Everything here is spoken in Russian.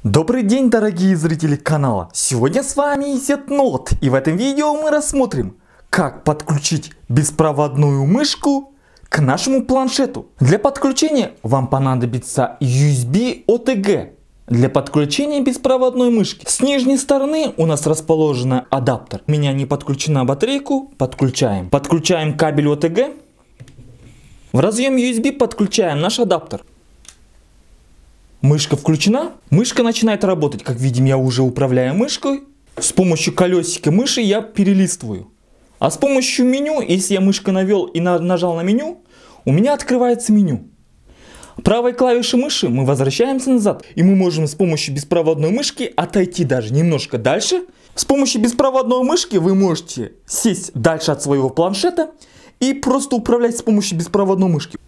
Добрый день, дорогие зрители канала! Сегодня с вами Зетнот, и в этом видео мы рассмотрим, как подключить беспроводную мышку к нашему планшету. Для подключения вам понадобится USB OTG. Для подключения беспроводной мышки с нижней стороны у нас расположен адаптер. У меня не подключена батарейку, подключаем. Подключаем кабель OTG. В разъем USB подключаем наш адаптер. Мышка включена, мышка начинает работать. Как видим, я уже управляю мышкой. С помощью колесика мыши я перелистываю. А с помощью меню, если я мышкой навел и нажал на меню, у меня открывается меню. Правой клавишей мыши мы возвращаемся назад. И мы можем с помощью беспроводной мышки отойти даже немножко дальше. С помощью беспроводной мышки вы можете сесть дальше от своего планшета и просто управлять с помощью беспроводной мышки.